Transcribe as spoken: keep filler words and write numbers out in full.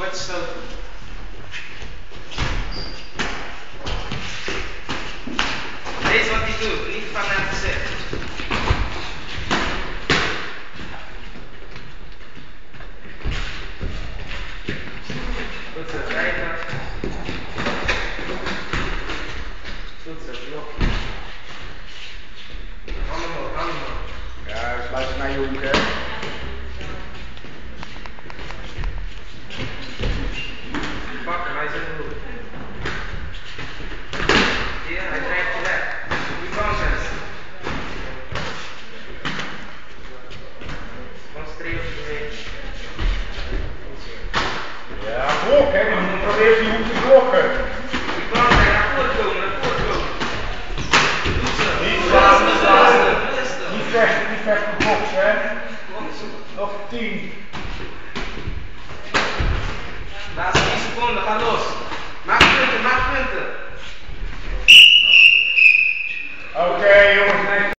Wat stil. Lees wat hij doet, niet van hem gezegd. Goed zo, kijken. Goed zo, blok. Handen omhoog, handen omhoog. Ja, dus luister naar je hoek, hè. Pakken, hij zit in de hoek. Zie je, hij drijft je weg. Die bang zijn. Concentreer op je beweging. Ja, blok, hè. Je probeert die hoek te blokken. Die bang zijn, naar voren komen, naar voren komen. Goed zo. Niet slaan, niet slaan. Rustig. Niet vechten, niet vechten, boksen, hè. Nog tien. Laatste tien seconden, ga los. Maak punten, maak punten.